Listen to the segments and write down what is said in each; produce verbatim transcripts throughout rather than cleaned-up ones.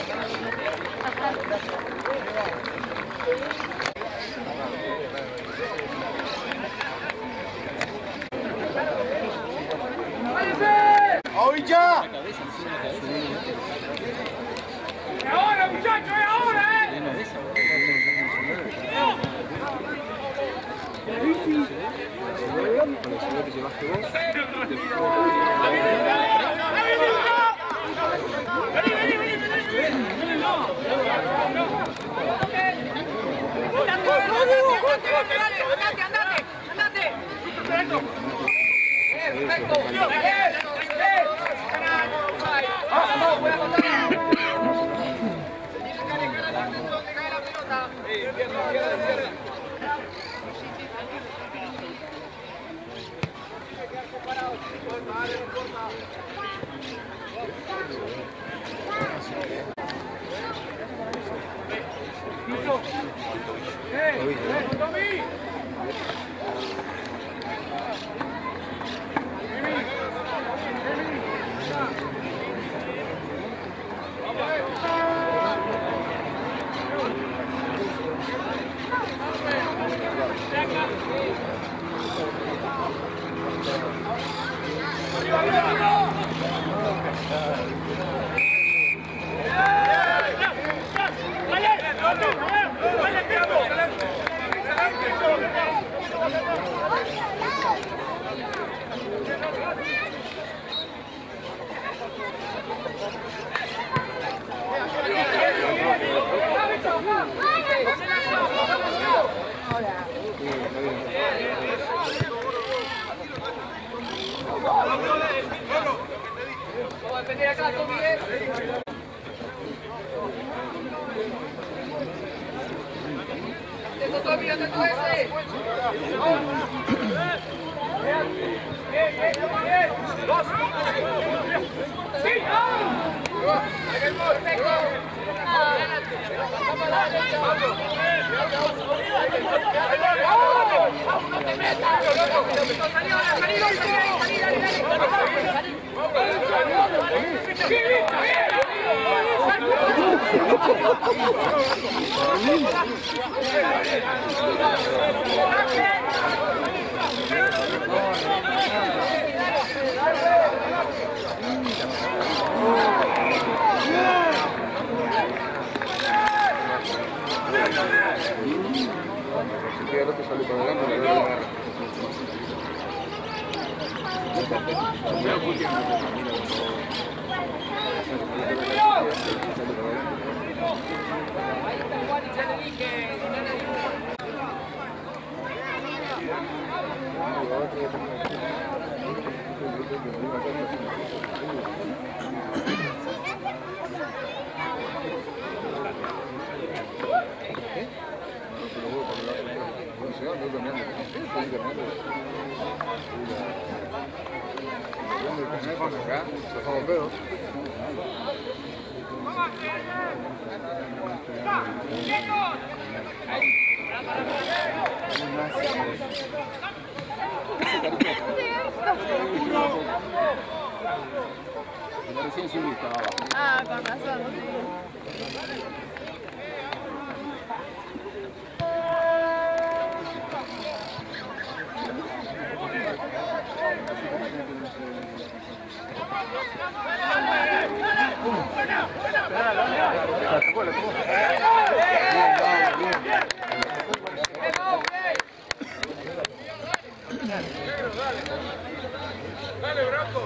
¡Ahorita! ¡Ahora, muchachos! ¡Ahora, eh! ¡Andate, andate! ¡Andate! ¡Perfecto! Ah, con razón. Dale, Branco.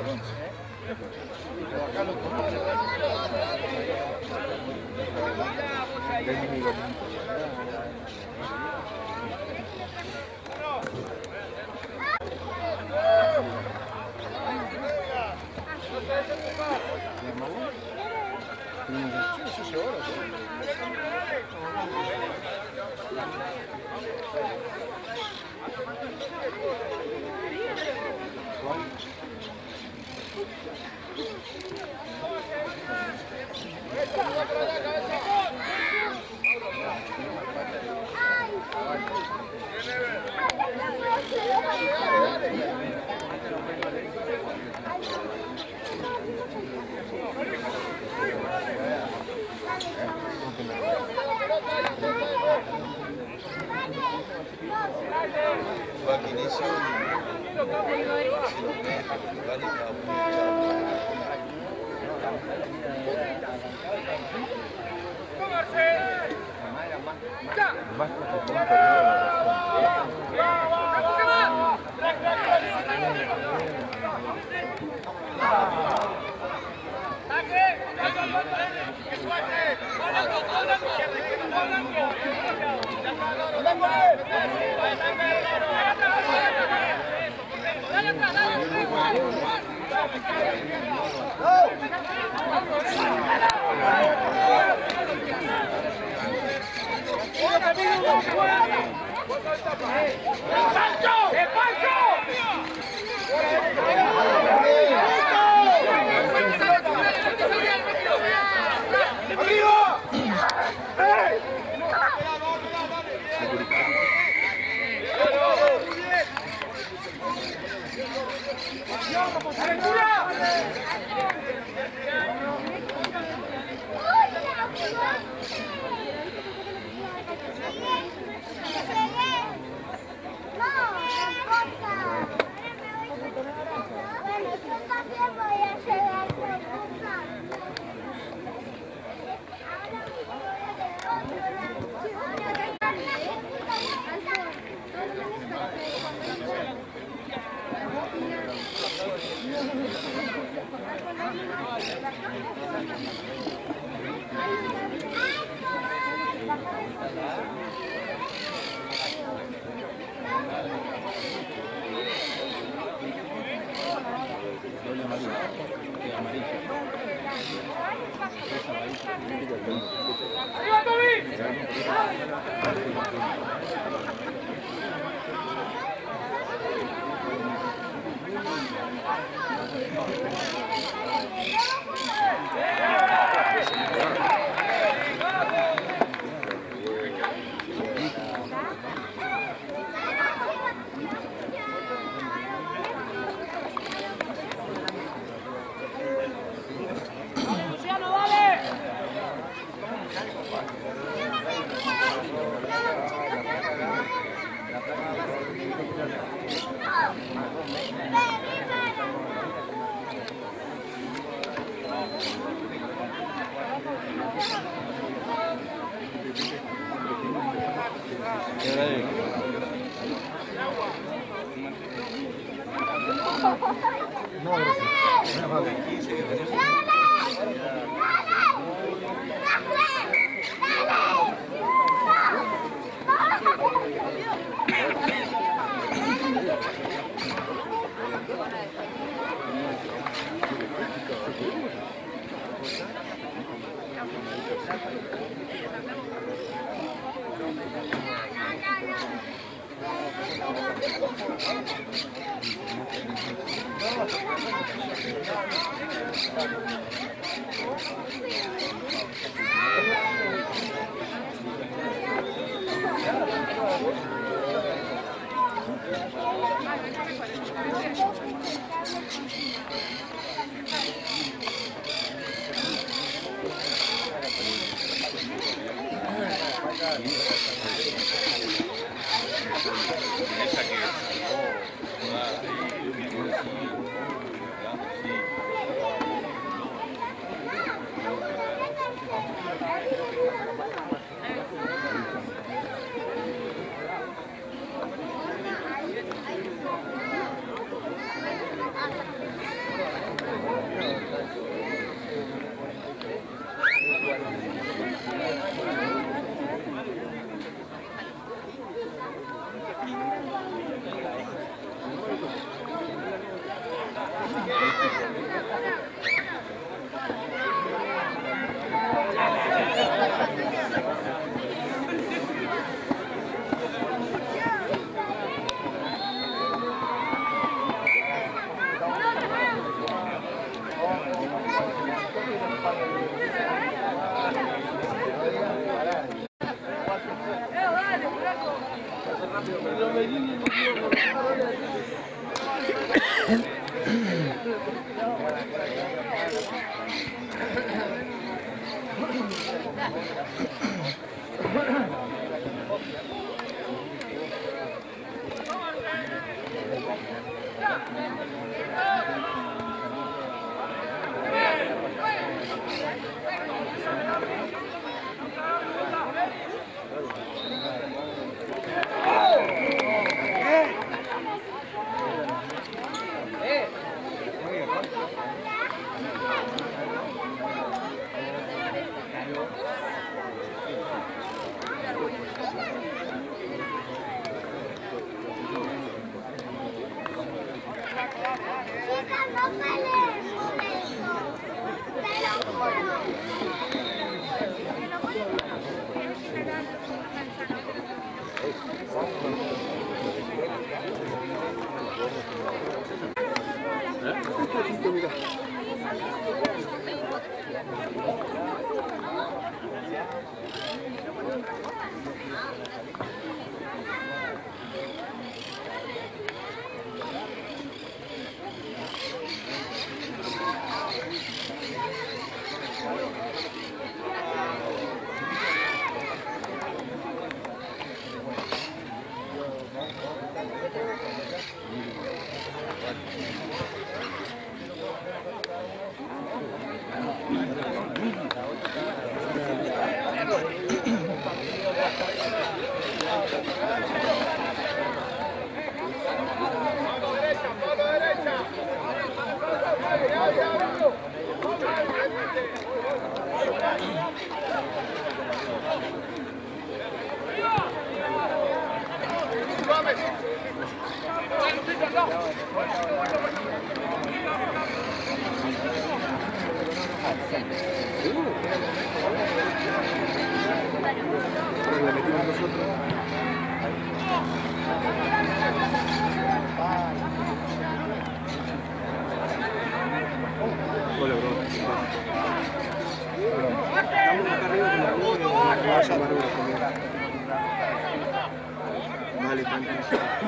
Listo, mira. Le metimos nosotros. Hola, bro. Estamos acá arriba con la bola, no vaya a llamar ahora conmigo. Dale, tranquilo.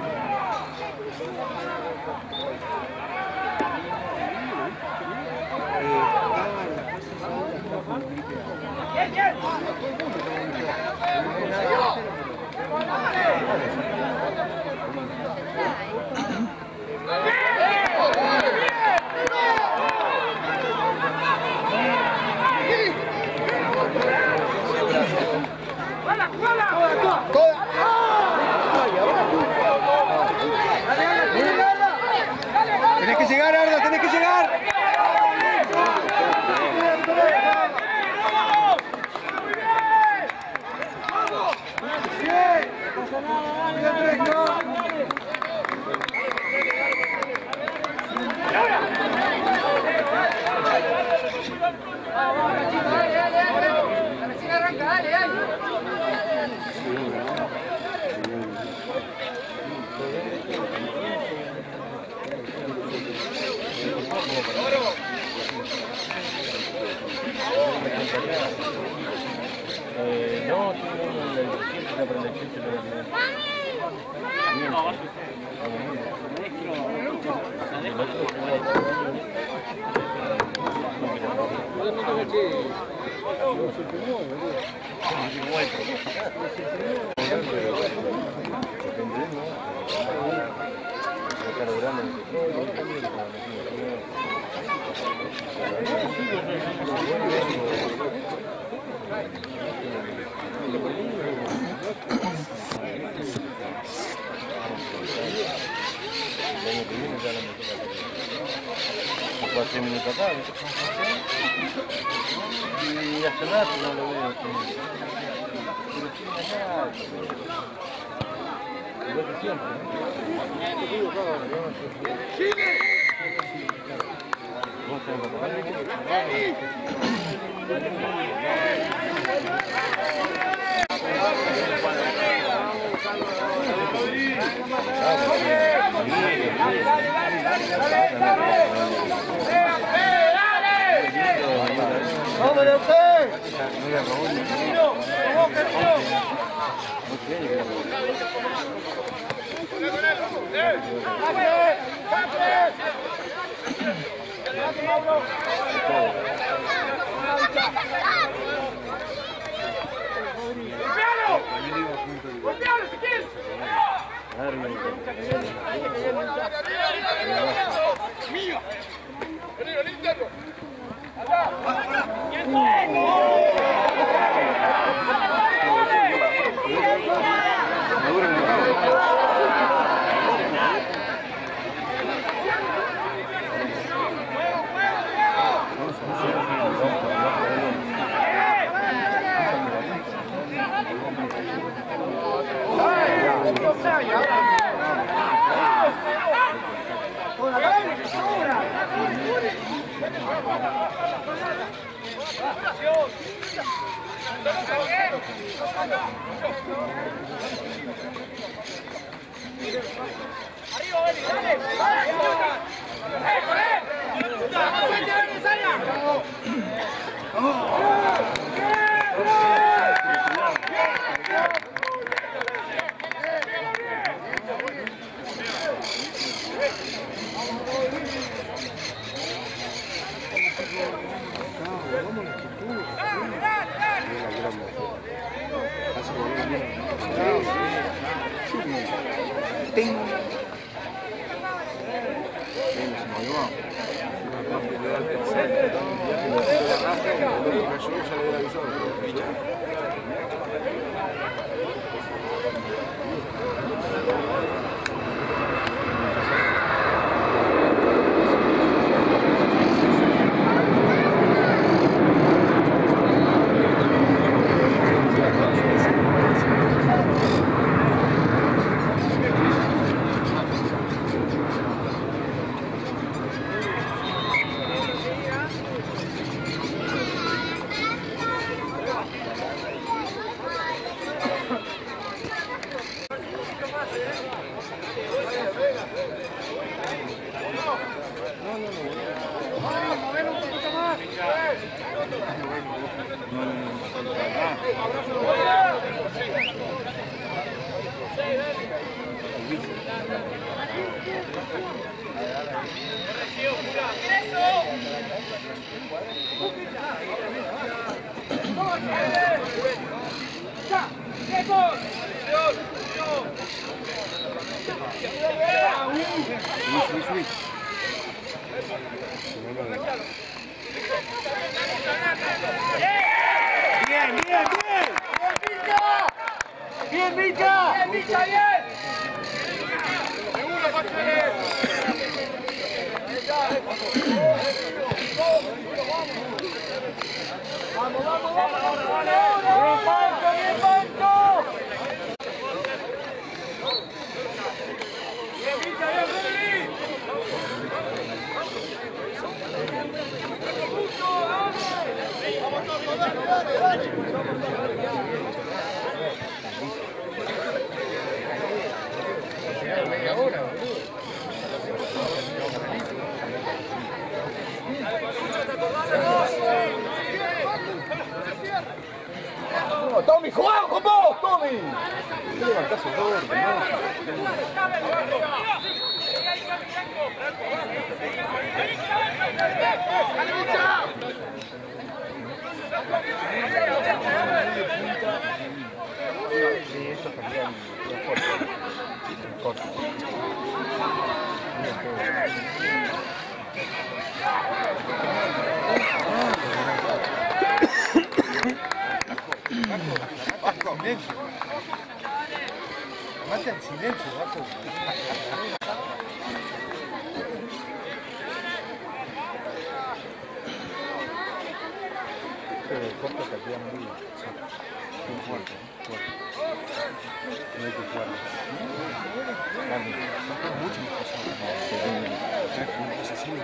Tenés que llegar, Arda, tenés que llegar. Eh, no, tengo el siempre para el chiste, cuatro minutos acá y hace rato no lo veo pero sí allá igual que siempre ¡Vámonos usted! ¡Golpealo si quieres! ¡Mío! ¡Vení, vení, interno! ¡Allá! ¡Arriba, Beli! ¡Dale! ¡Eh, con él! Bien, bien, bien. Bien, Mica. Bien, Mica, bien. Vamos, vamos, vamos, vamos. Bien, Pancho, bien, Pancho. Bien, Mica, bien, Freddy. Vamos, Tommy, dale, dale, dale. Tommy, jugamos con vos, Tommy. ¿Qué levantás el gordo? Sí, esto también. Vasco, silencio. Mate en silencio, Vasco. Pero el corte te queda muy, muy fuerte, fuerte. No hay que jugarlo. Son mucho más cosas. Una cosa así,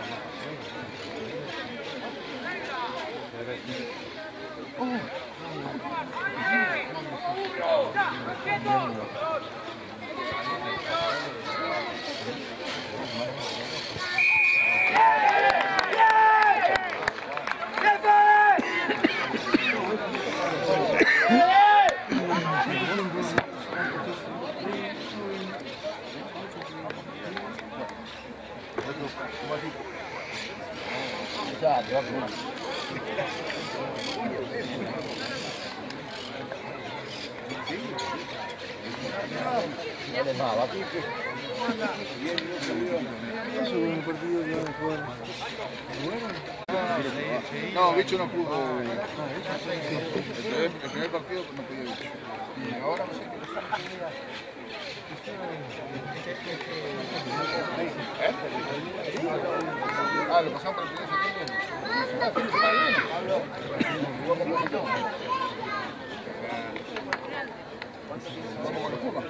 Ya, ya, ya. Dale más, va aquí. Eso es un partido que va a jugar. No, Bicho no pudo. El primer partido no pudo Bicho. Y ahora no sé qué. ¿Eh? Ah, lo pasamos por el primer septiembre. Ah, fin de semana viene. Jugó con poquito. Vamos con los Pumas.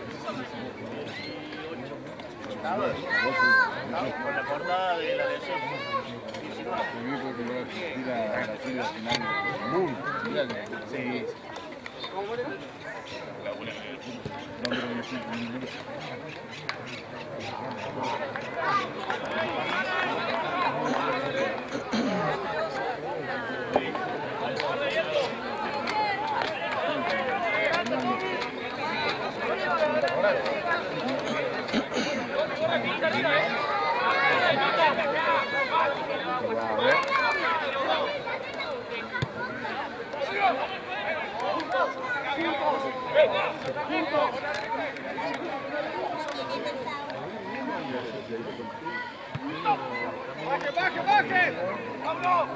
Con la portada de la lesión. Yo creo que voy a asistir a la final del mundo. Sí. Baje, baje, baje. ¡Vámonos!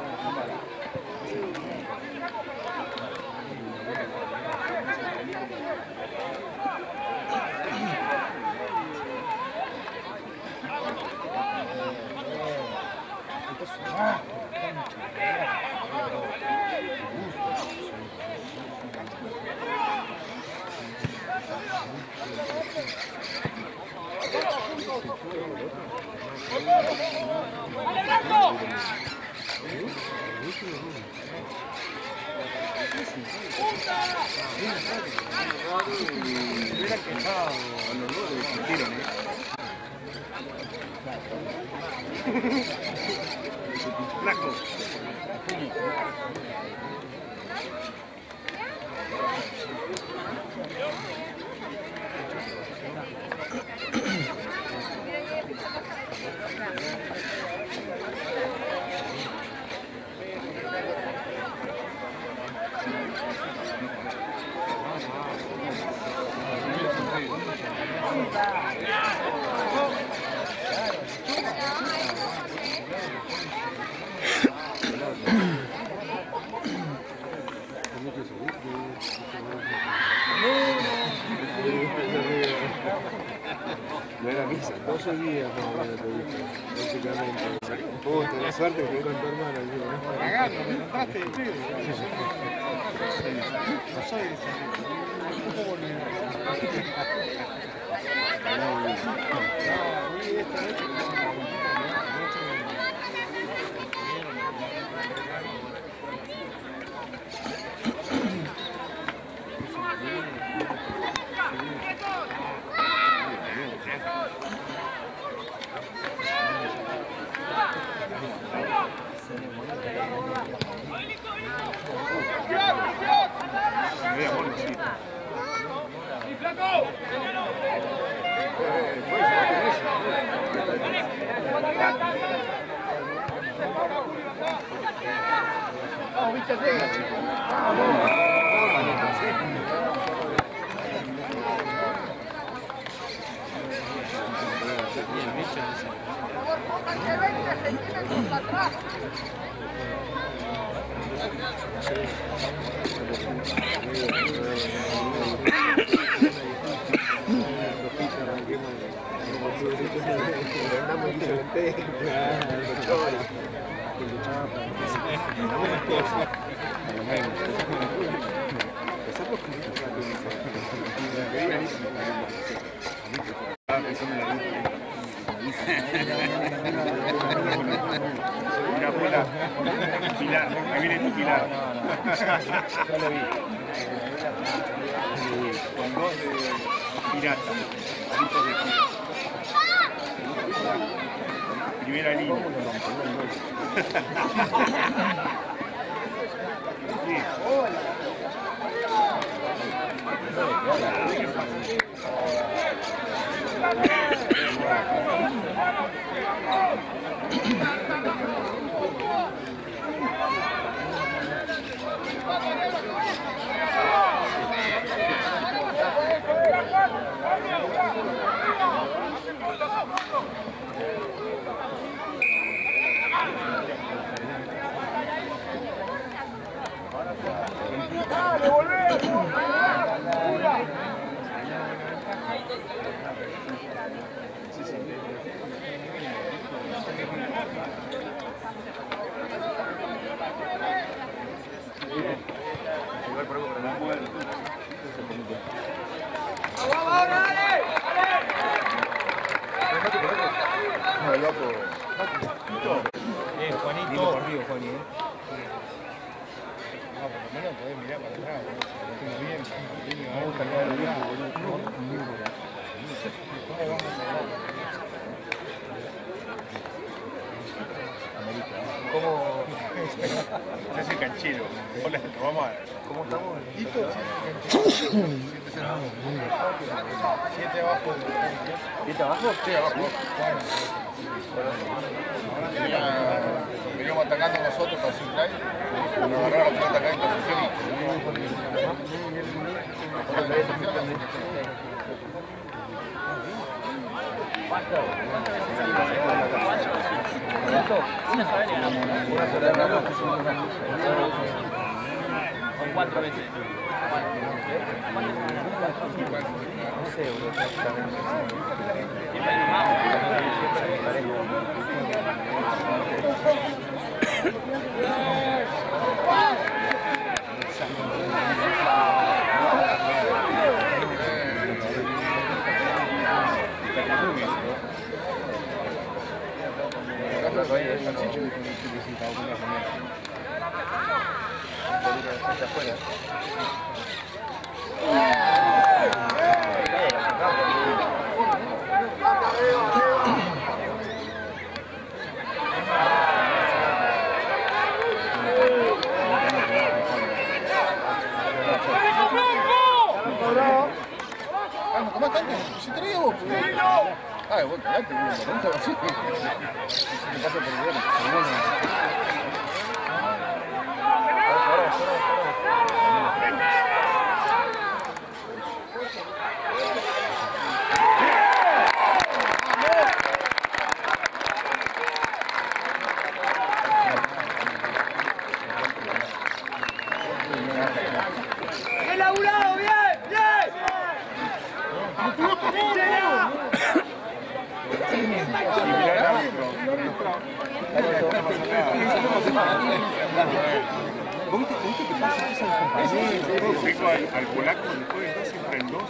Hubiera quejado a los dos de discutieron, ¿eh? Flaco. No era misa, doce días más o menos te dije, básicamente. Vos tenés suerte que con tu hermano, ¿no? Cagando, me contaste, pibe. No soy de ese. ¿Cómo volví? No, vi esta noche. Mira, Pola, Pilar, que viene tu Pilar. Ya lo vi. Con dos de pirata, palitos de tiro. Primera línea. Sí. ¡Dale, volvé! Eh, Juanito. Por arriba, Juan, ¿eh? por lo menos podés mirar para atrás. Bien, me gusta el lado viejo, boludo. ¿Cómo vamos a hablar? ¿Cómo? Se hace canchero. Hola, vamos a... ¿Cómo estamos? Siete abajo. ¿Siete abajo? Sí, abajo. Veníamos atacando nosotros para Supply. Nos agarraron la pelota acá en posición Con cuatro veces. no sé, boludo, exactamente. ¿Cómo están? Si te digo, ah, vos cagate, no estaba así. Se te pasa por el bueno. ¡He laburado! ¡Bien! ¡Bien! Y mirá el árbitro. Tengo al, al polaco después de dos entre el dos.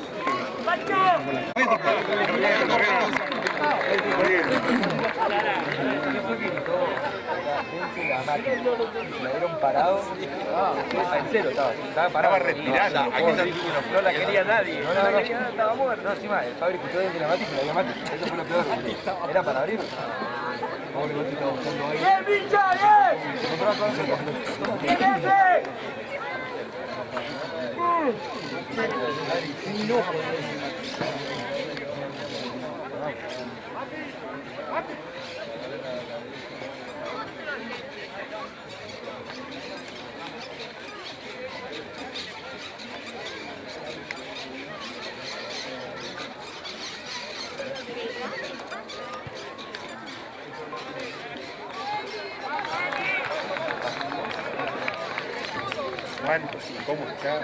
La dieron parado. En cero estaba. Estaba parado. Estaba respirando. No la quería nadie. No la quería nadie, estaba muerto. No, encima, el Fabri escuchó desde la mati y se la dio mati. Eso fue lo peor. Era para abrir. Pobre Mati estaba buscando ahí. ¡Bien, Vincha! ¡Bien! ¡Bien ese! Juan, ¿cómo está?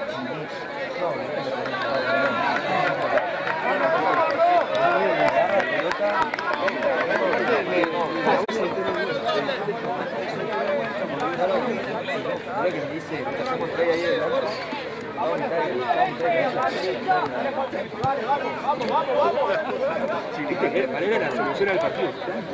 Valera la solución al partido.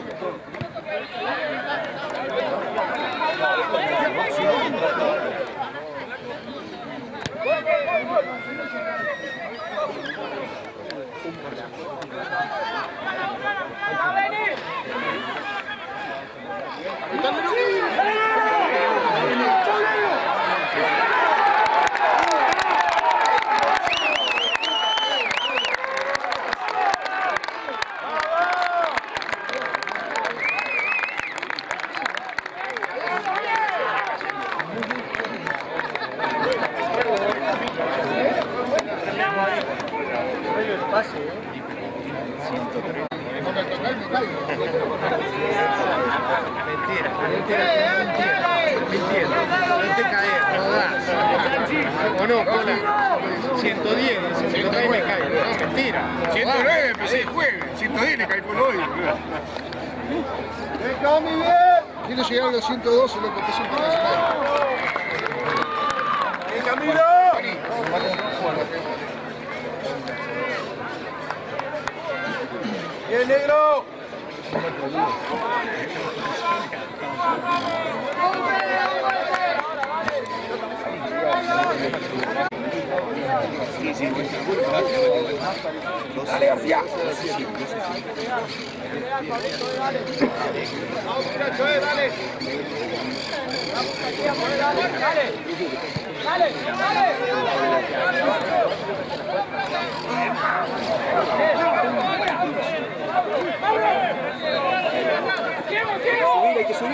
O no, pone ciento diez, ciento diez me cae. No, mentira. ciento nueve empecé el jueves. ciento diez le calculo hoy. Quiero llegar a los ciento doce en la competición internacional. ¡El Camilo! ¡Bien, negro! Dale, García. Vamos, muchachos, eh, dale. Dale, dale. Dale, dale. Subir, hay que subir.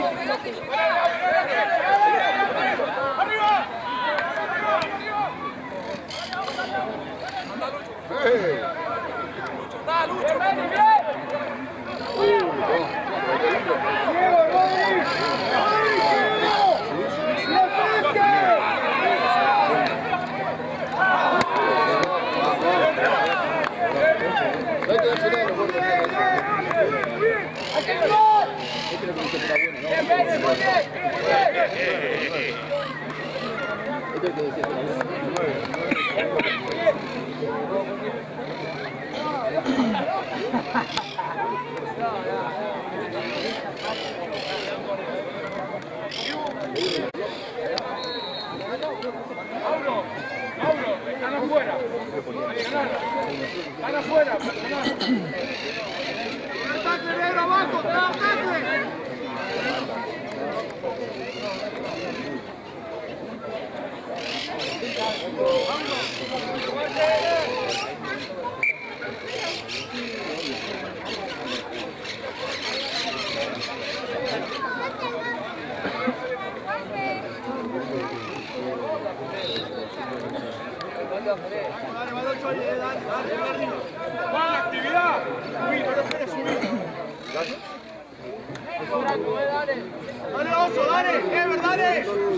Dale, Oso, dale, Ever, dale.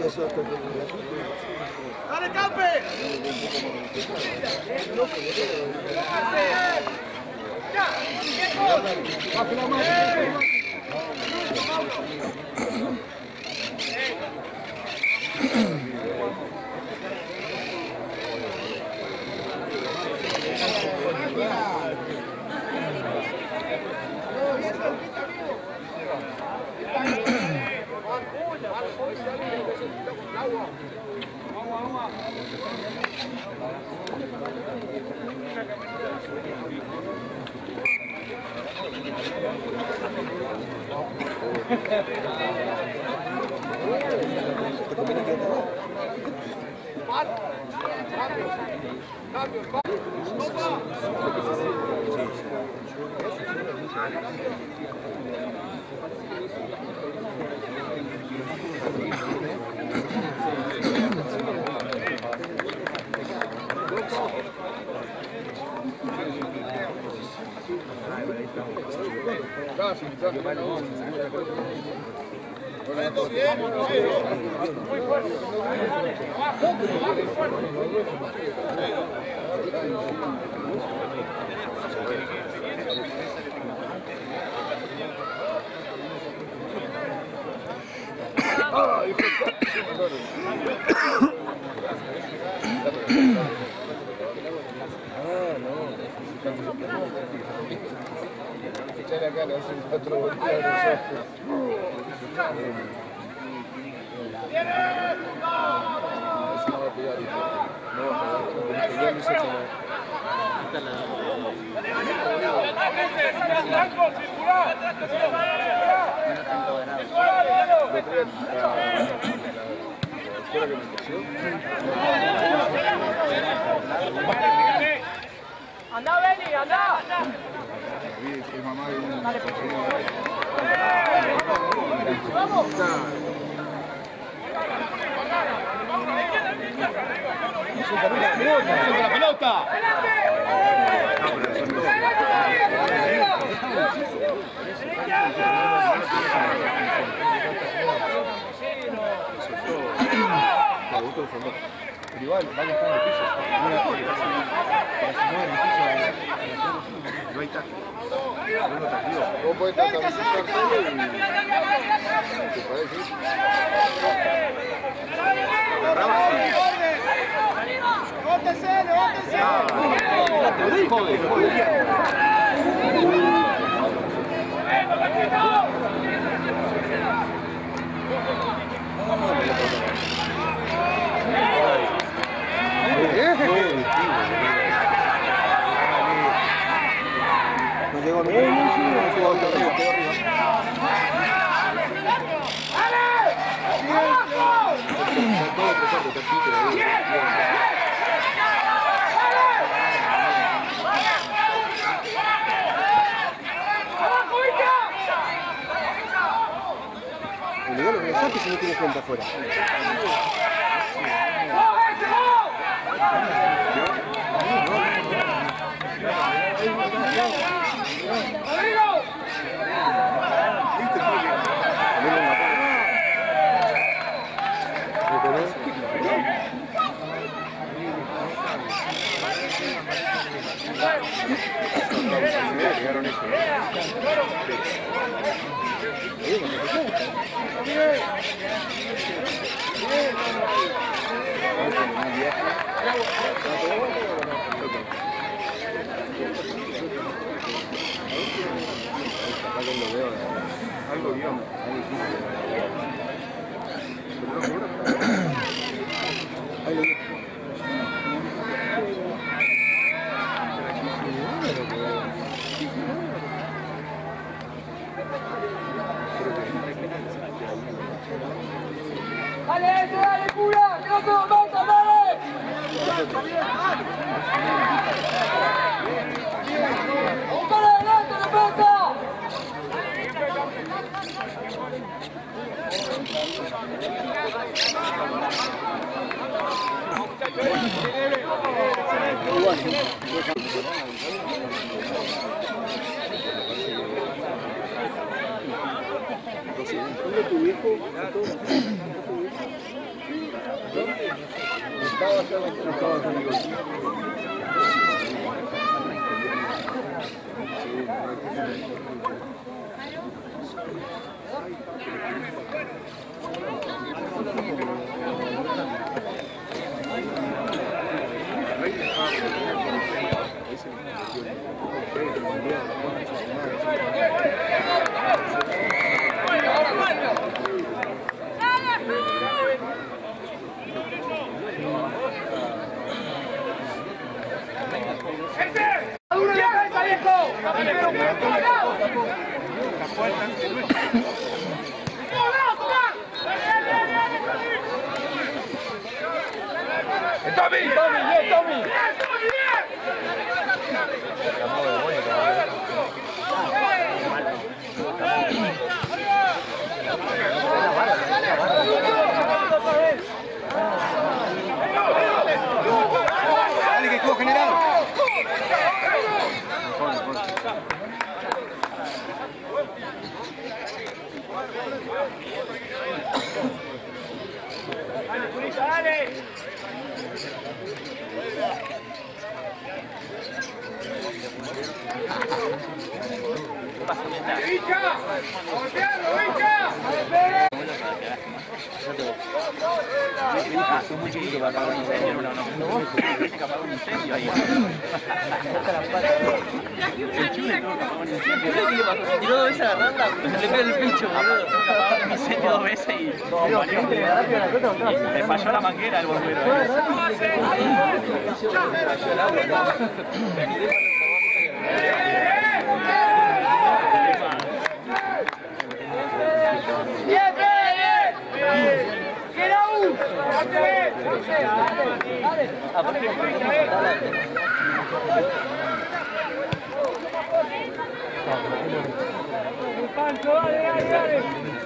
Dale, Campe. Ya, anda, Beni, anda. Vamos. ¡Suelta la pelota! Pero igual, van a estar en el piso. Para si no en el piso, no hay táctil. Uno táctil. Vos podés tratar de buscar todo y... ¿Te parece? ¡Levántese, levántese! ¡Joder, joder! ¿Eh? El legal lo que saque si no tiene cuenta afuera. Algo guión. Ahí lo veo. ¡Dale, ese, dale, pura! ¡Que no se lo mata, dale! ¡Para adelante, defensa! ¿Dónde tu viejo? Estaba acá, no estaba acá, amigo. ¡Tommy! ¡Tommy! ¡Bien, Tommy! Dale, que juego general. ¡Dale! ¡Vica! ¡Golpealo, Vica! Ah, soy muy chiquito para apagar un incendio, no, no, no. Tiene que apagar un incendio ahí. El chule tuvo que apagar un incendio. ¿Qué le pasó? Se tiró dos veces a agarrarla, le pegó el pincho, boludo. Tuvo que apagar un incendio dos veces y le falló la manguera al bombero. ¡Bien, bien! ¡Get out! ¡Dale! ¡Pancho, dale, dale, dale!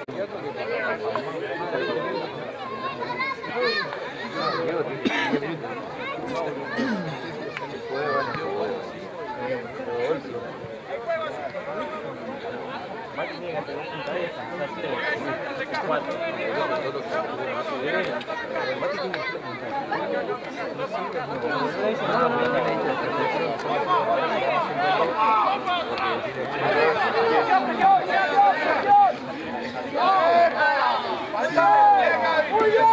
¡Muy bien!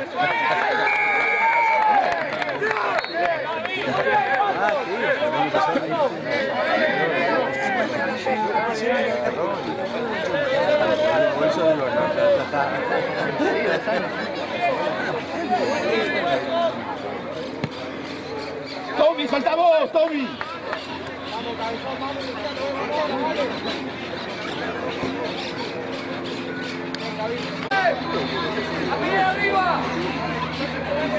Tommy, salta vos, Tommy. ¡Arriba, arriba!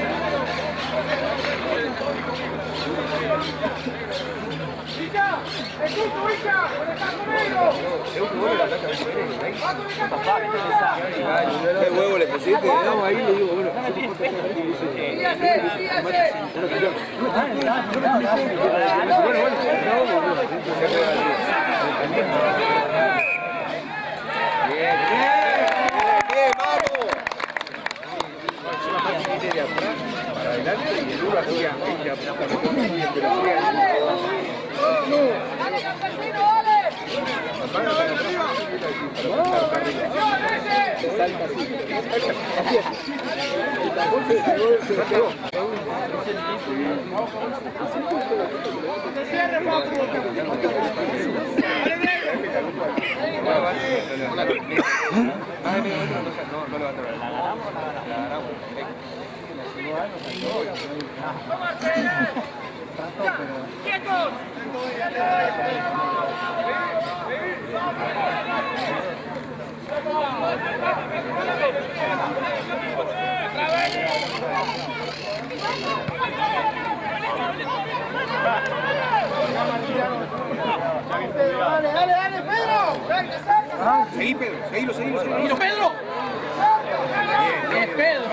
boludo, la cancha de Pérez, ahí. Papá, ¿viste esa? ¿Qué huevo le pusiste? No, ahí le digo, bueno. ¡Sígase! ¡Sígase! Bien, bien, bien, vamos. De atrás para adelante y el uno hacía ella apunta con el velocidad. ¡Dale, Campesino, dale! Salta así. Así es. El tapón se pegó. ¡Se cierre, Papu! ¡Quietos! ¡Dale, dale, dale, Pedro! Seguí, Pedro. Seguilo, seguilo, seguilo. ¡Mira, Pedro! ¡Es Pedro!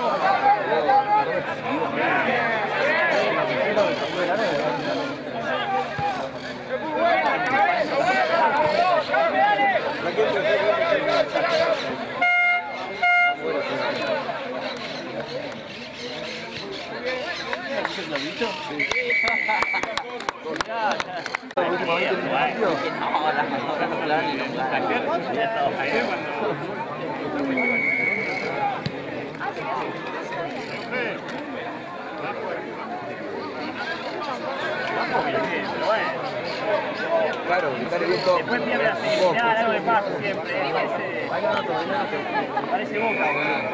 Claro, está bien todo. Después pierde así, me da algo de paso siempre. Parece, parece Boca,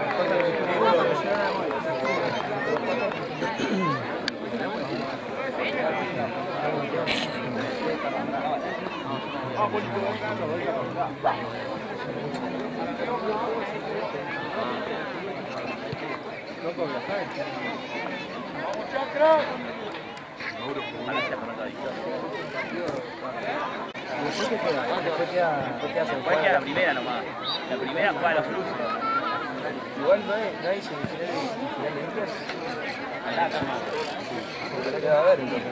Después que queda, después queda, después queda Después queda la primera nomás. La primera juega los cruces. igual no hay, no hay semifinal y final de Inter. Acá, acá más. Porque queda a ver entonces.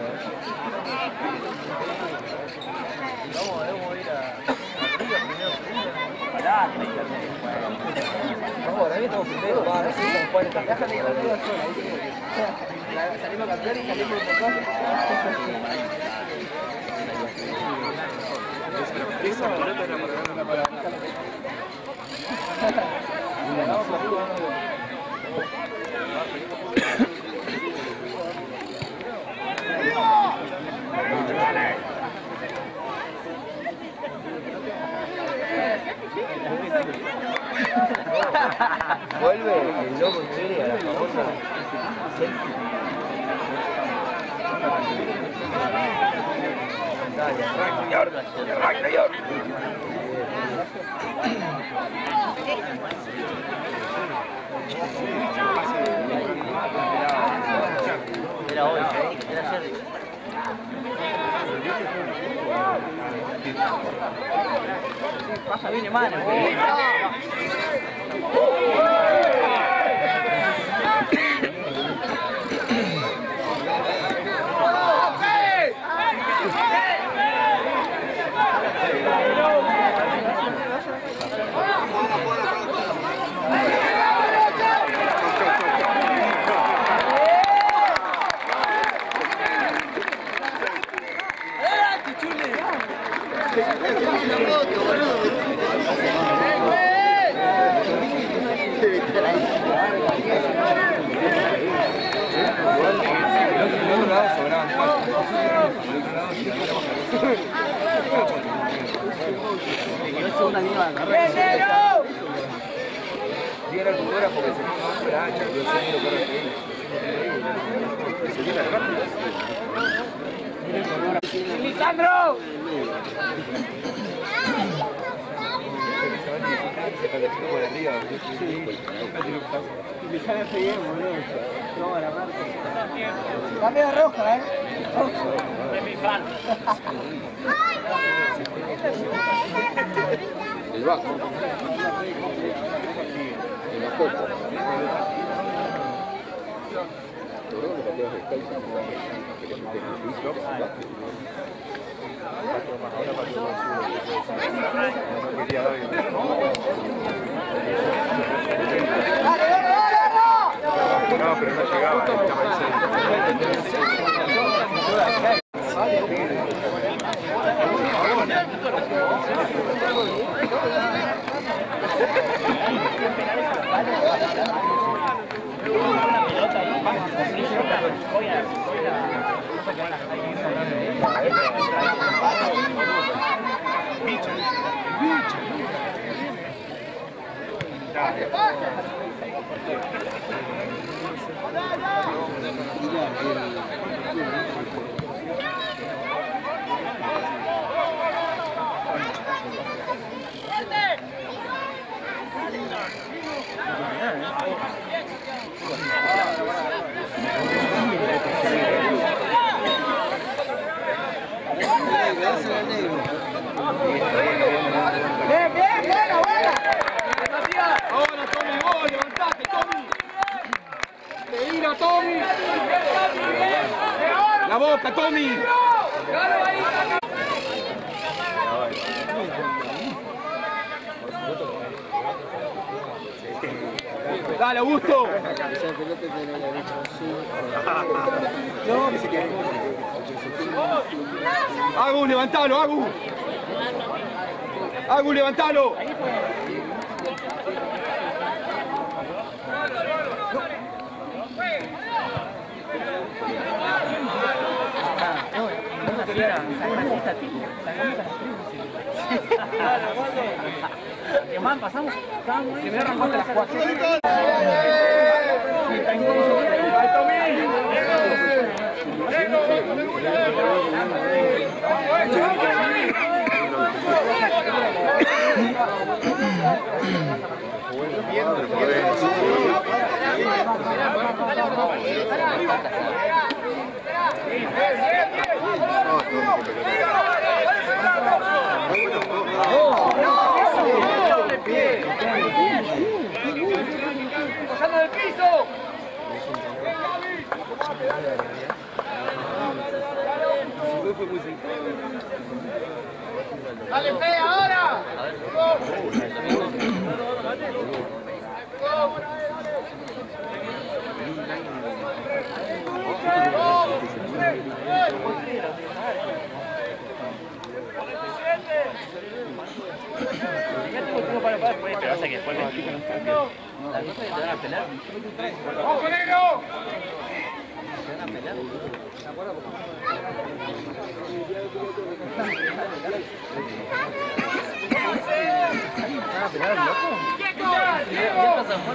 Vamos, debemos ir a Río primero. Pará, que me Vamos, ahora mismo estamos primero, va, no sé si San Juan está acá. salimos campeones y salimos de poco. Esa pelota era para ganar. Vuelve el loco Chile a la famosa selfie. Dale, arranca, señor. Arranca, señor. Era hoy, era ayer. Pasa bien, hermano. Diera el fotógrafo que se puso súper ancha, yo sé que lo que se llega rápido. ¡Lisandro! por arriba. Cambio roja, ¿eh? El bajo. En la copa. Todos los partidos de Tyson ¡Dale, dale, dale! No, pero no llegaba. ¡Bien, bien, buena, buena! Ahora, Tommy, vos, levantate, Tommy. Te ira, Tommy. La boca, Tommy. Dale, Augusto. Agu, levantalo, Agu. Agu, levantalo. Man, pasamos, estábamos ahí. Se me arrancó de las cuatro. ¡Pasando del piso! ¡Dale, Fe, ahora! Te vas a que después me explican un cambio. La cosa es que te van a pelar. ¡Ojo, negro! Te van a pelar. ¿Van a pelar al loco? ¿Y ya pasa Juan?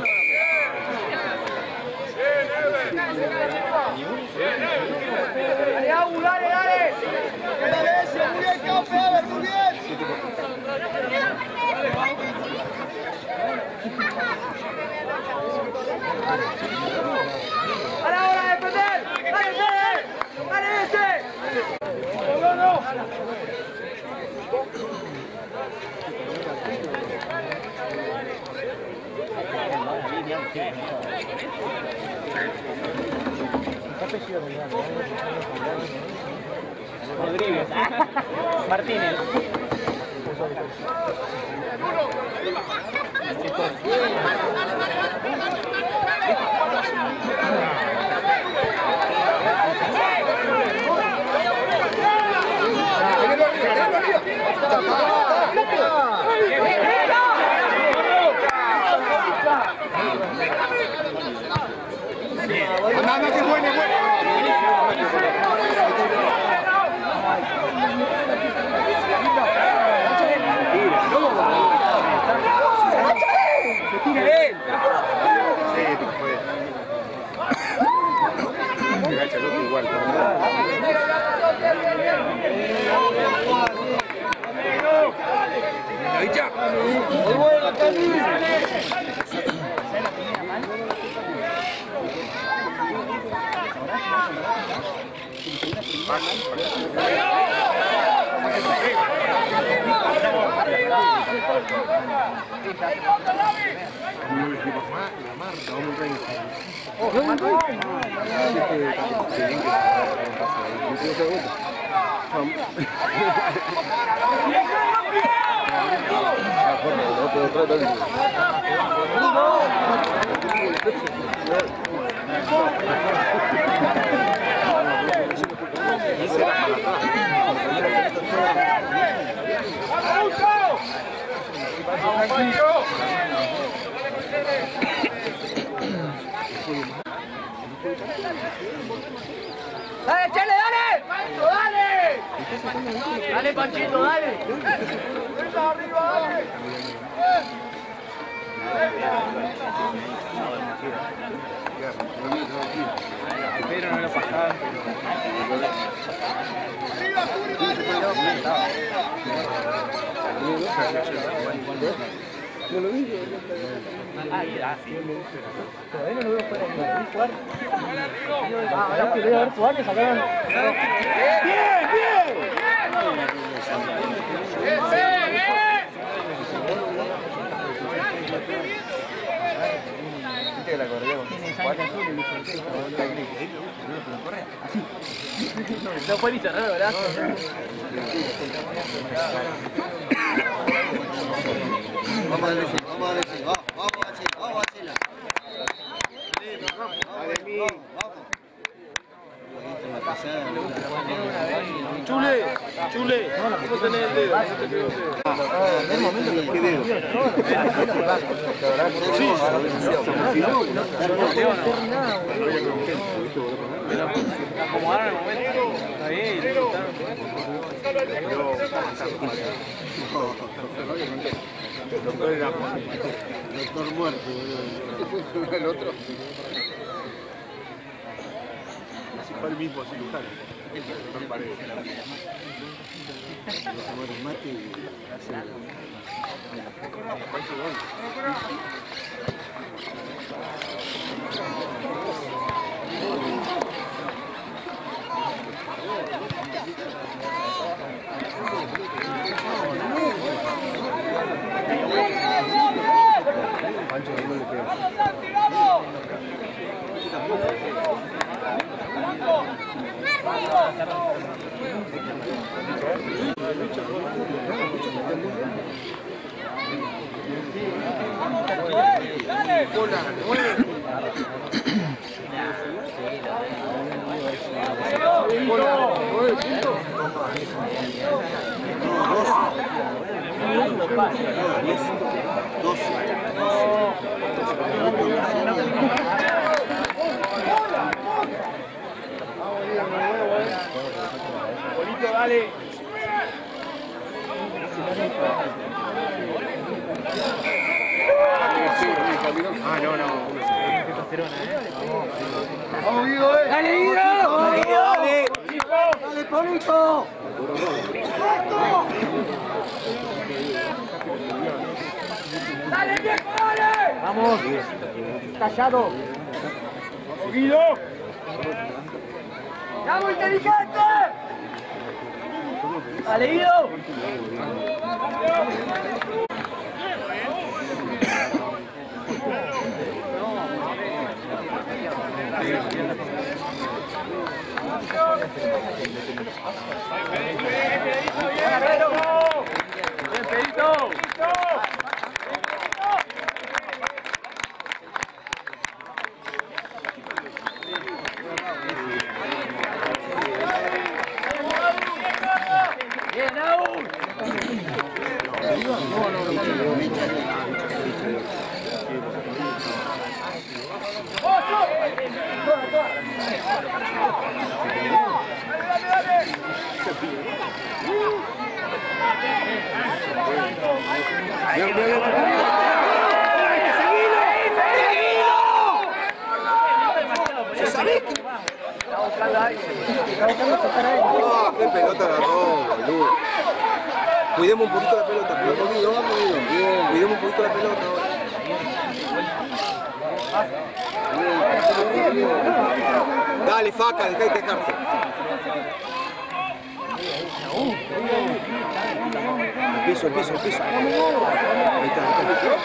¡Dale, Agu, dale, dale! ¡Dale ese! ¡Muy bien, Caupe! ¡A ver, muy bien! ¡A la hora de defender! ¡Dale, ese! ¡Dale, ese! ¡No, no! Rodríguez. Martínez. Anda, anda, que buena, buena. Se tira él. Sí, fue. Se agacha el otro igual. Ahí ya. ¡Dale, Chele, dale! ¡Pancho, dale! ¡Dale, Panchito, dale! ¡Arriba, dale! Pero no lo pasaban. ¡Arriba, No lo vi. Ah, gracias. Todavía no lo veo fuera de la jugar. Ah, ahora que voy a ver jugar, me sacaron. ¡Bien, bien! ¡Bien, bien! Viste que la corría con cuatro azul y dijo, así. No fue ni cerrado, ¿verdad? Vamos a darle, vamos a darle, vamos, vamos a hacerla, vamos a hacerla. Chule, chule, no tenés el dedo, no te quedó el dedo. En el momento que ¿Qué dedo? Pero acomodaron el momento. Está bien, disfrutaron. Doctor muerto, boludo. El otro. Si fue el mismo cirujano. No parece. Tomar un mate y hacer. Bonito, dale. Ah, no, no. Vamos, Guido, eh. ¡Dale, Guido! ¡Dale, Guido! ¡Dale, Polito! ¡Dale, viejo, dale! ¡Vamos! ¡Callado! ¡Vamos, Guido! ¡Vamos, inteligente! ¡Dale, Guido! ¡Bien, Pedito! ¡Bien, Aún! ¡Ah, qué pelota agarró, boludo! Cuidemos un poquito la pelota, cuidemos, cuidemos un poquito la pelota. Dale, Faca, dejá de quejarse. El piso, el piso, el piso. Ahí está, ahí está.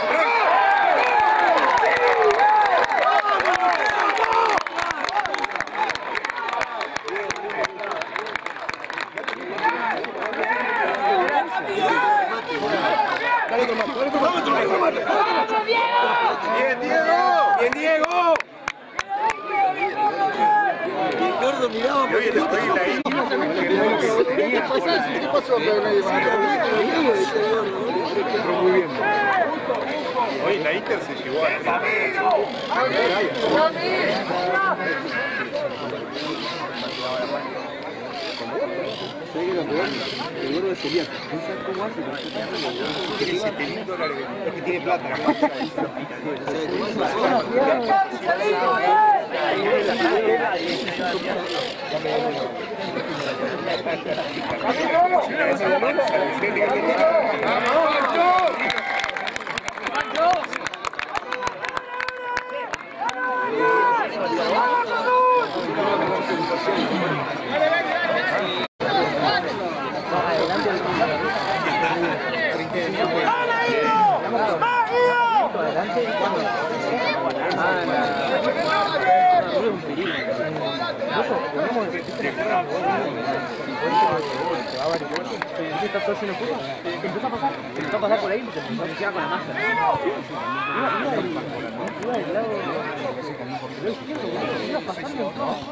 ¡Bien, Diego! ¡Bien, Diego! Gordo, miraba porque estoy ahí. ¿Qué pasó? Muy bien. Hoy la Inter se llevó a el gordo es Elias. ¿Cómo hace? Tiene siete mil dólares. Es que tiene plata. Empezó a pasar, empezó a pasar por ahí y se empezó a quedar con la máscara. Iba del lado... Iba pasando en todo.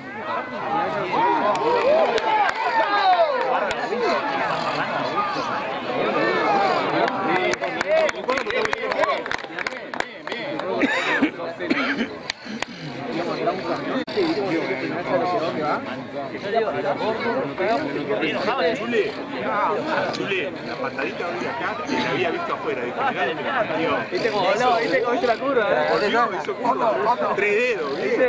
Chule, Chule, la patadita hoy acá, que la había visto afuera, dije, mirá, me la pateó. ¿Viste cómo no? ¿Viste cómo hizo la curva? Volvió, hizo curva, tres dedos, ¿viste?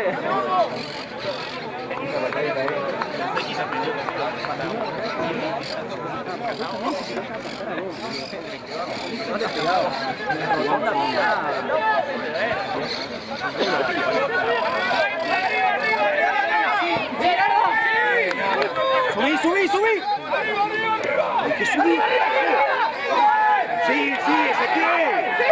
¡Subí, subí, subí! ¡Hay que subir! ¡Sí, sí, Ezequiel!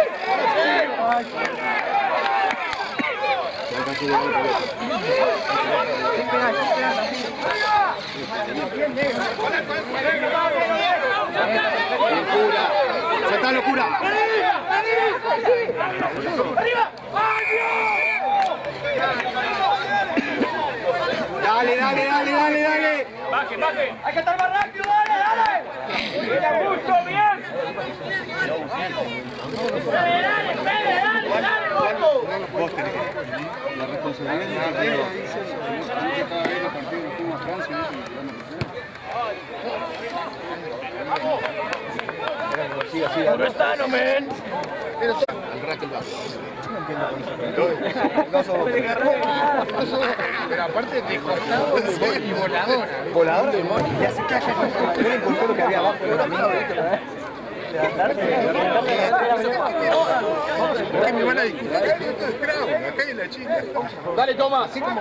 ¡Locura! ¡Ya está locura! ¡Dale, dale, dale, dale, dale! ¡Baje, baje! ¡Hay que estar más rápido, dale, dale! ¡Bien, justo, bien! ¡Dale, dale, dale, dale, dale, loco! Vos tenés que... La responsabilidad de la arriba dice cada vez los partidos que jugamos a Francia, ¿Dónde están, men? pero aparte de costado y voladora. Volador de mono. Ya se cae. No le importó lo que había abajo. ¿Qué me van a discutir? Esto es Crown, acá hay la China. Dale, toma. Así como...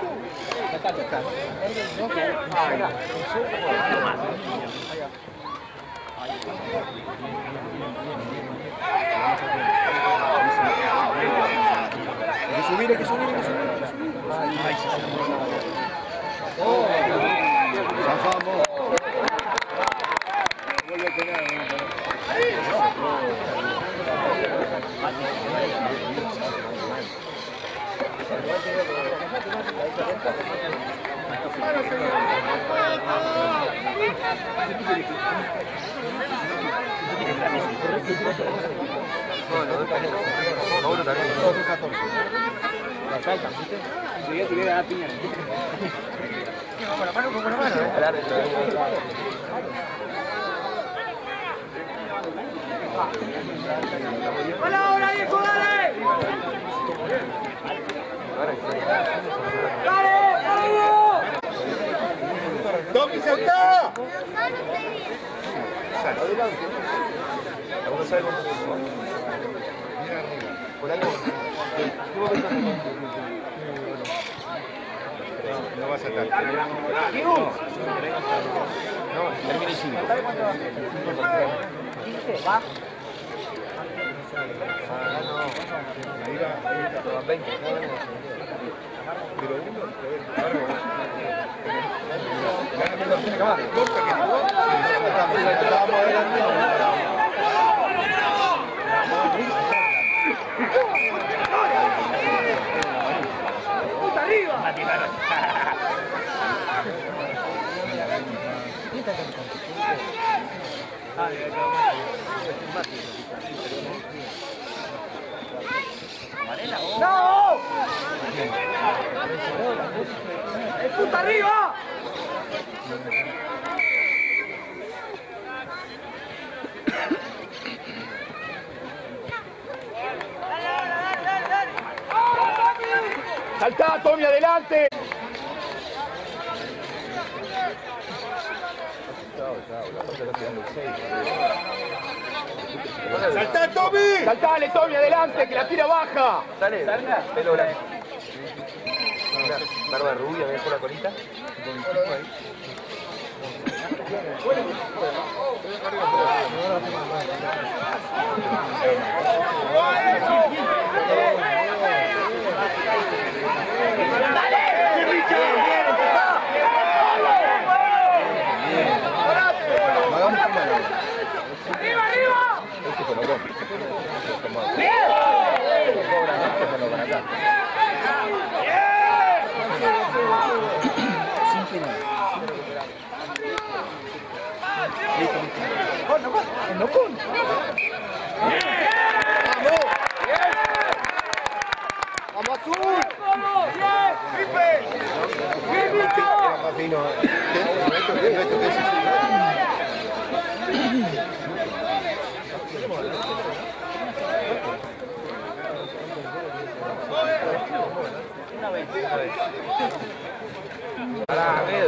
Hay que subir, hay que subir, hay que subir. Ay, sí, sí. Oh, zafamos. Vuelve a pegar, vuelve a pegar. Mauro también. dos catorce. La salta, ¿viste? Llegué a subir a la piña. ¿Qué va con la mano? ¿Con la mano? ¡Hola, ahora, viejo, dale! ¡Dale, dale! ¡Tomi, saltá! sale. ¿Alguno sabe cuánto tiempo? Por algo. ¿Qué momento No va a saltar. no, termina y cinco. quince, va. Ah, no. Ahí va, ahí está. No, veinte. Pero uno, ahora No, tiene que acabar. ¡Puta arriba! ¡No! ¡Es puta arriba! ¡Saltá, Tommy, adelante! ¡saltá, Tommy! ¡Saltale, Tommy, adelante, que la tira baja! Sale, pelo blanco. Una barba rubia, ¿ves por la colita? ¡Arriba, arriba! ¡Vamos, azul! Pará, Ahmed.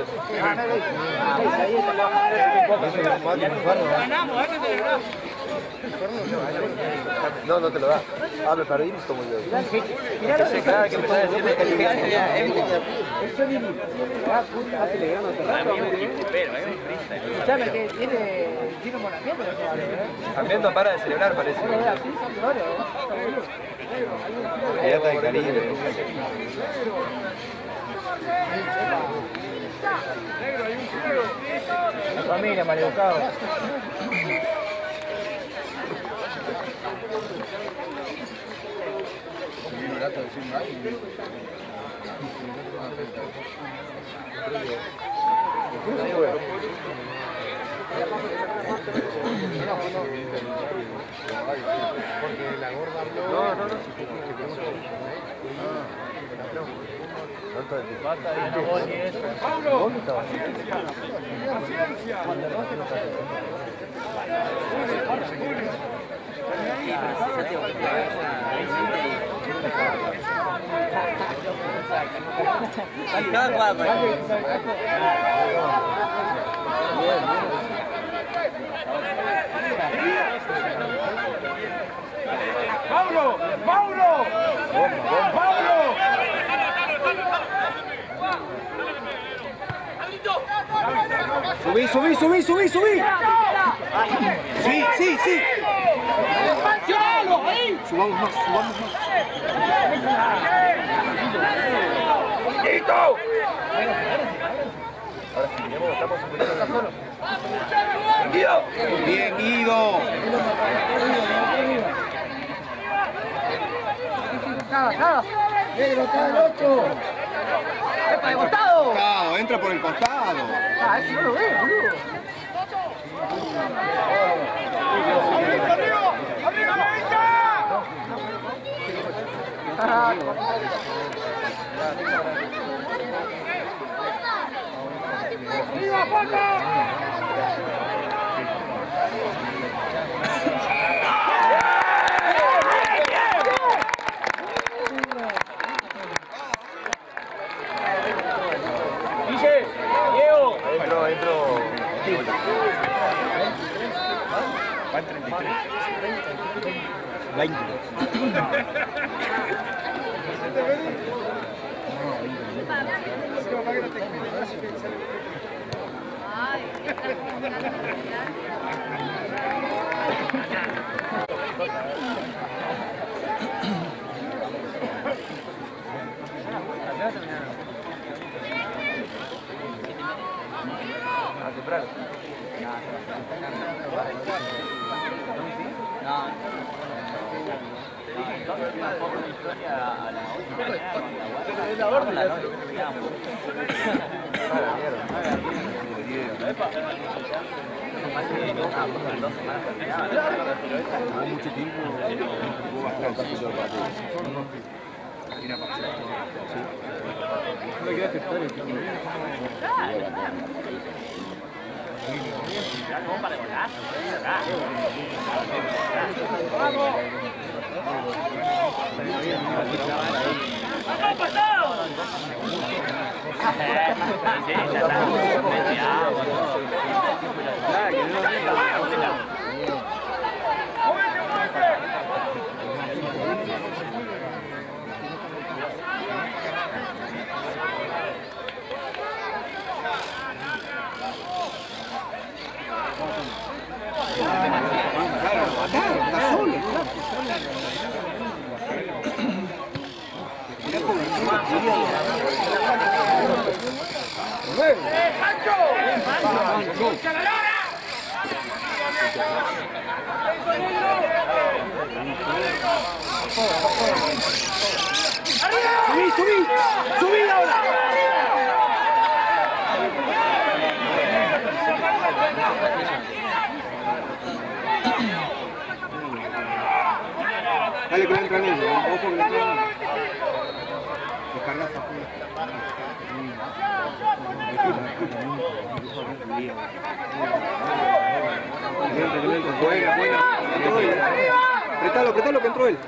No, no te lo da. Habla para ir como yo. Mirá, sé cada que empezás a decirle el Escuchame que tiene, tiene un buen ambiente. Ambiente para de celebrar, parece. Pirata del Caribe. Familia, maleducado. No, no, no. ¡Mauro! ¡Mauro! ¡Mauro! Subí, subí, subí, subí, subí. Sí, sí, sí. Subamos más, subamos más. ¡Listo! Ahora sí, tenemos, estamos superiores acá solo. ¡Guido! Bien, Guido. ¡Nada, nada! ¡Negro, está el ocho! ¡Epa, de costado! Costado, entra por el costado. Ah, ese no lo ve, boludo. ¡Arriba! ¡Arriba, Marita! ¡Arriba, Paca! Adentro, adentro. Van treinta y tres. veinte. Mucho tiempo, jugó bastante. Era para hacer. No le queda aceptar el tiempo. ¡Subí, subí! ¡Subí ahora! Dale que le entran ellos, ojo que le entran. Descargas afuera. Buena, buena. Entró él. Apretalo, apretalo que entró él.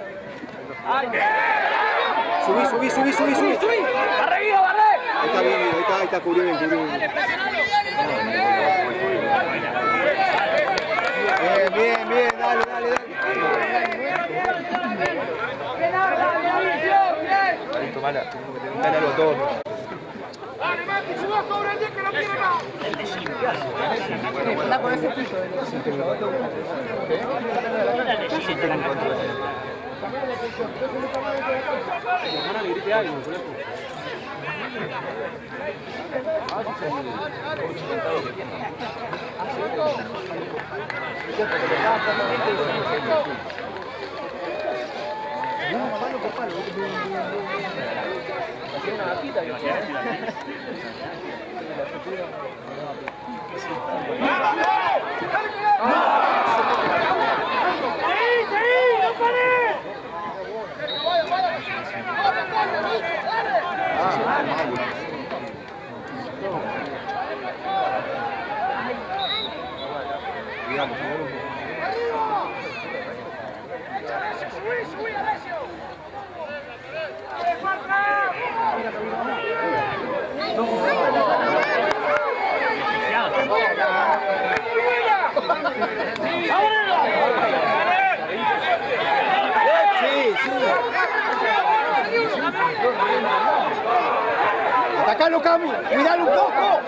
Subí, subí, subí, subí, subí, subí. ¡Arriba, Barré! Ahí está bien, ahí está, ahí está, cubrió bien, cubrió bien. Bien, bien, bien, dale, dale, dale. Tomala, dale algo todo. ¡Dale, Mati, suba sobre el diez que no tiene más! Anda por ese piso. Sí, sí. Atacalo, Cami. Miralo un poco.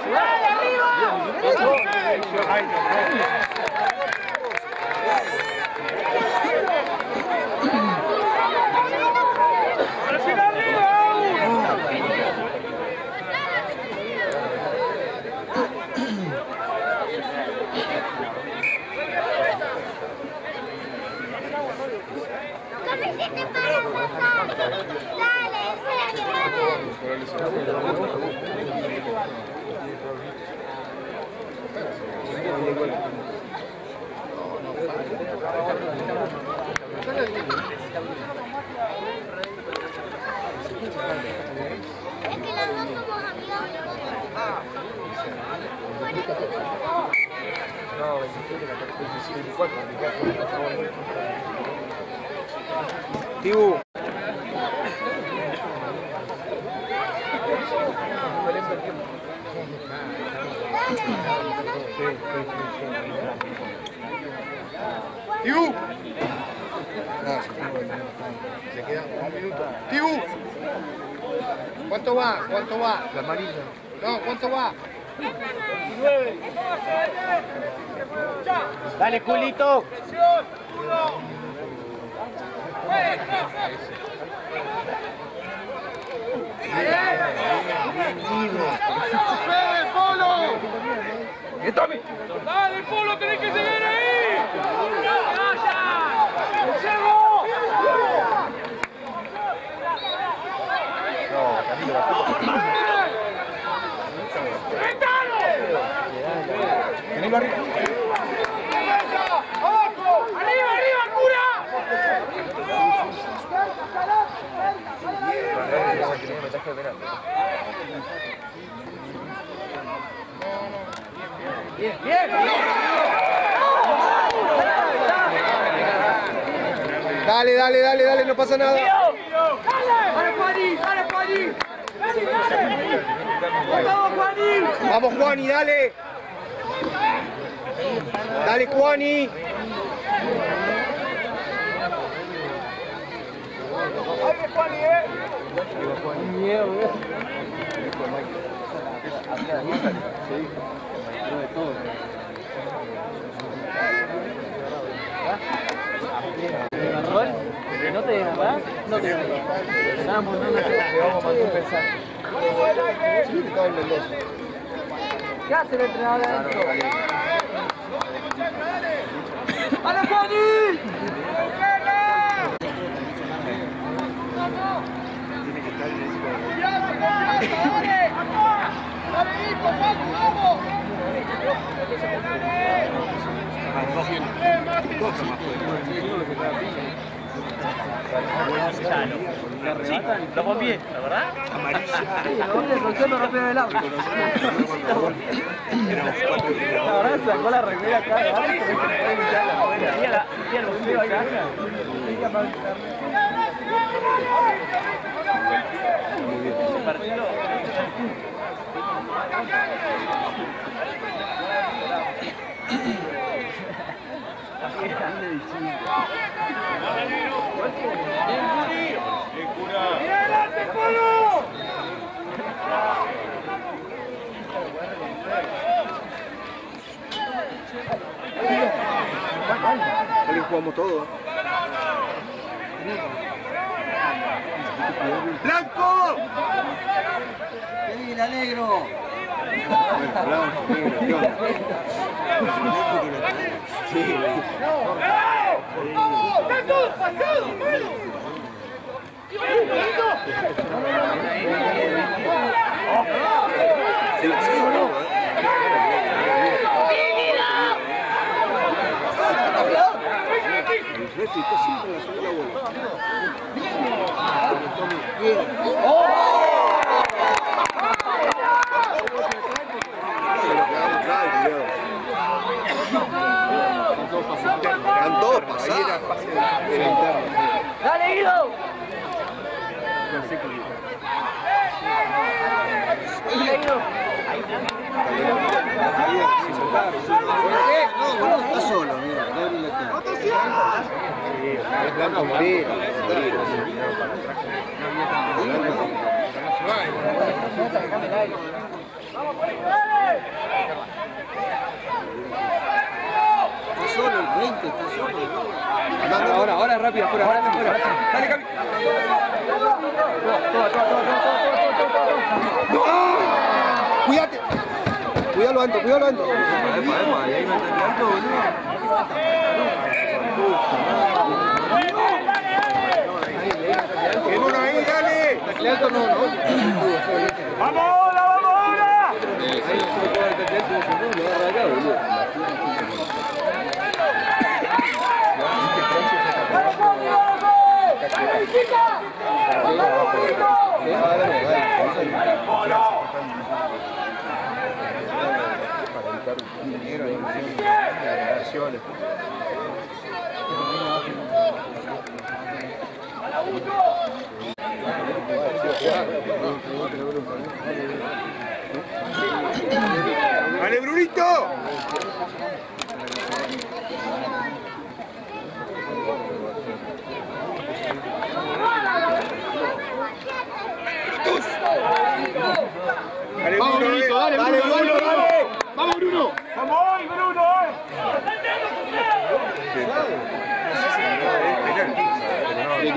No, veintisiete, catorce, diecisiete, veinticuatro, veinticuatro. Tibu. Sí, sí, sí, sí. ¡Tibu! No, se queda un minuto. ¡Tibu! ¿Cuánto va? ¿Cuánto va? La amarilla. No, ¿cuánto va? Dale, culito. ¡Dale, Polo, tenés que seguir ahí! Tenelo arriba. ¡Abajo! ¡Arriba, arriba, cura! Bien, bien. Dale, dale, dale, dale, no pasa nada. ¡Dale, Juaní! ¡Dale, Juaní! ¡Dale, dale! ¡Vamos, Juaní! Vamos, Juani, dale. Dale, Juani. ¡Dale, Juaní, eh! Si no te dejas, no te dejas. Vamos, no nos vamos a pensar. ¿Qué hace el entrenador adentro? ¡Dale, Juaní! ¡Dale! ¡Dale, hijo, Paco, vamos! Lo bombié, ¿la verdad? Yo lo rompí del auto. La verdad sacó la remera acá de abajo. Sentía la sentía el boxeo acá. Ese partido. ¡Adelante, Polo! Hoy jugamos todo. ¡Blanco! ¡Qué bien, alegro! Blanco, negro, ¿qué onda? Sí. ¡Están todos pasados! Sí, sí, bueno, el resto está siempre en la segunda bola. Están todos pasados. ¡Dale, Guido! No, boludo, está solo, mira. Es blanco morir. Está solo el veinte, está solo. Ahora, ahora, rápido, afuera, ahora, afuera. Dale, Cami. Cuídate. Cuídalo, Anto, cuídalo, Anto. Tiene uno ahí, dale. ¡Vamos ahora, vamos ahora! ¡Vale, Brunito!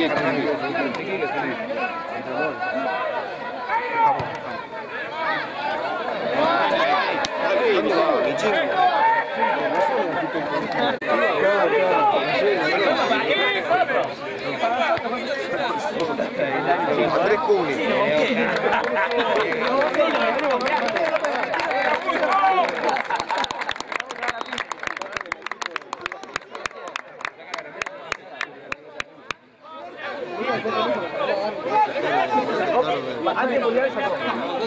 Andrés Cubli. Antes de Mundial sacó.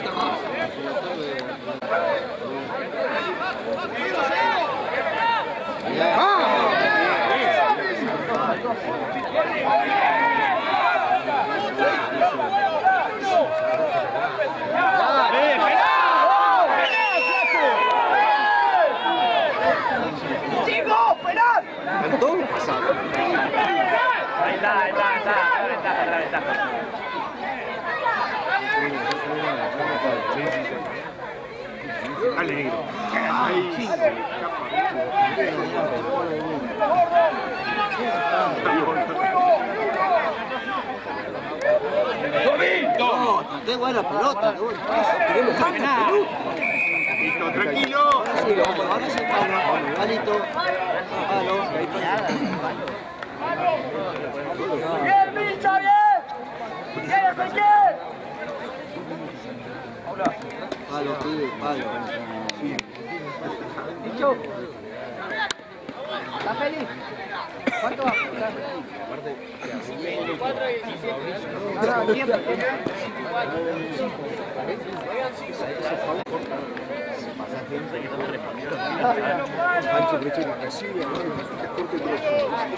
¡Chicos, esperad! Cantó pasado. Ahí está, ahí está, ahí está, la ventaja, la ventaja. Dale, negro. No, qué buena pelota, qué buena pelota. Listo, tranquilo. Sí, vamos, ahora sí, palo, palito, palo, ahí ¡Bien, Micha, bien! ¡Bien, Ezequiel! palo, pibe, palo. Dicho. ¿Está feliz? ¿Cuánto va? No, no, tiempo, tiempo. Ancho, derecho, recibe, corte y derecho.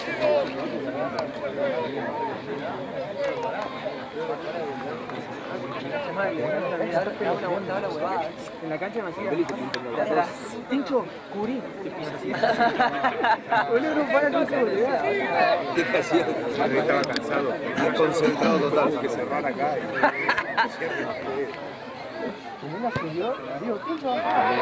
En la cancha me hacía Tincho, cubrí. Boludo, no para con seguridad. ¿Qué hacía? Estaba cansado. Concentrado total. Que cerrar acá. ¿Cómo la subió? Digo, Tincho.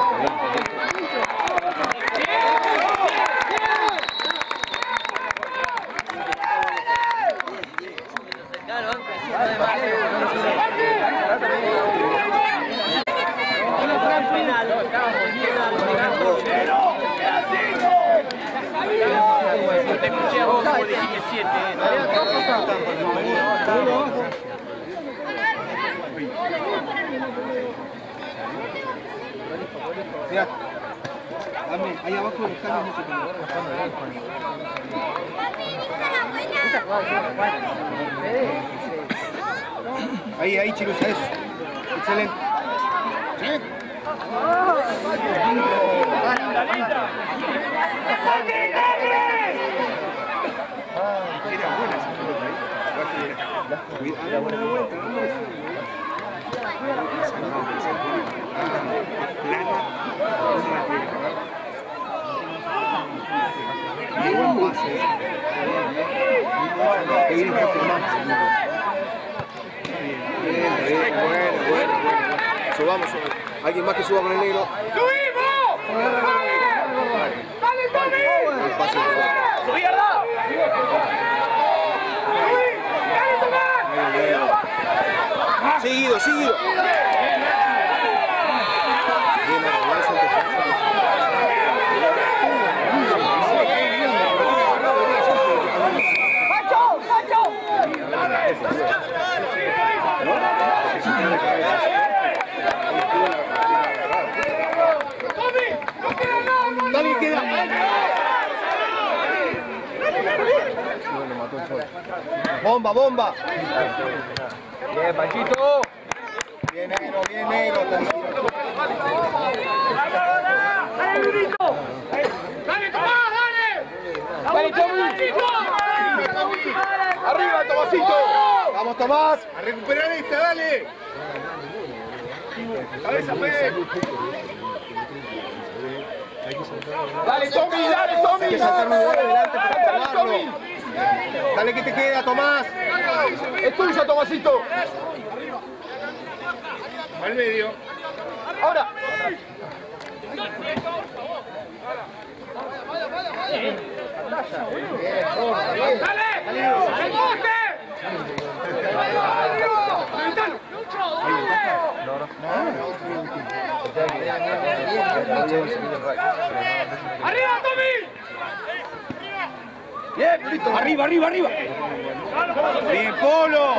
Te escuché a vos como dijiste siete. Mirá, dame, ahí abajo los cambios no se Ahí, ahí, Chirusa, eso. Excelente. ¿Sí? Era buena esa pelota ahí. Era buena vuelta, ¿no? Qué buen pase. Qué bien que hace más. Bien, bien, bueno, bueno, bueno. Subamos, subamos. Alguien más que suba con el negro. ¡Subimos! ¡Dale, Tommy! El pase. ¡Subí, Arda! ¡Subí! ¡Dale, Tomás! Seguido, seguido. Bien, Arda, salte, salte. ¡Macho! ¡Macho! Dale, queda. Bomba, bomba. Bien, Panchito. Bien negro, bien negro. ¡Dale, Lurito! ¡Dale, Tomás, dale! ¡Dale, Tommy! Arriba, Tomasito. Vamos, Tomás. A recuperar esta, dale. Cabeza, Fede. Dale, Tommy, dale, Tommy. Hay que saltar un lugar adelante para tomarlo. Dale, que te queda, Tomás. Es tuyo, Tomasito. Al medio. Ahora. ¡Dale! ¡Rebote! ¡Arriba, Tommy! Bien, Pulito. Arriba, arriba, arriba. Bien, Polo.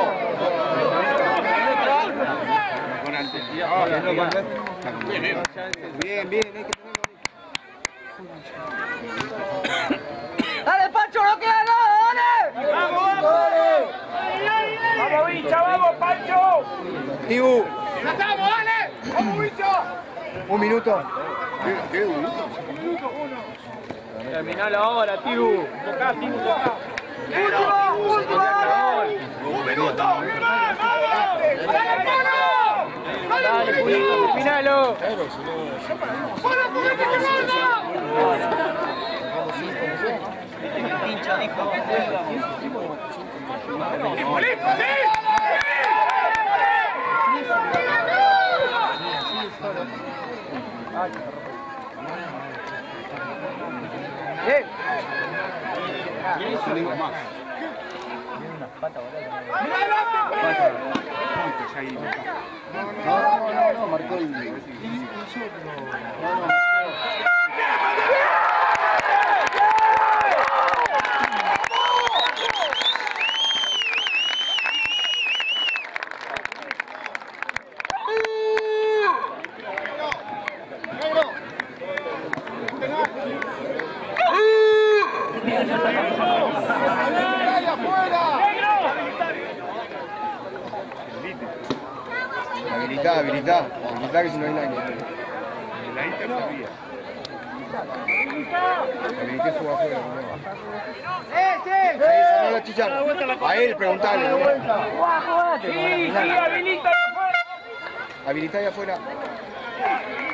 Bien, bien, hay que tenerlo. ¡Dale, Pancho, no queda nada, dale! ¡Vamos, vamos! ¡Vamos, bicha, vamos, Pancho! Tibu, ¡Ya estamos, dale! ¡Vamos, bicho! un minuto. ¿Qué, qué, Terminalo ahora, Tibu. Tocá, Tibu, tocá. ¡Último! ¡Último! ¡Un minuto! ¡Dale, Polo! Dale, Pulito, terminalo. ¡Polo, ponete que manda! Pincha, dijo. ¡Listo, sí! Bien. No, no, no, no, marcó el... No, no. Habilitá, habilitá, habilitá que si no hay nadie. La Inter sabía. Habilité jugar afuera. ¡Eh, sí! Ahí sonó la chicharra. A él, preguntale. Sí, sí, habilita ahí afuera. Habilitá ahí afuera.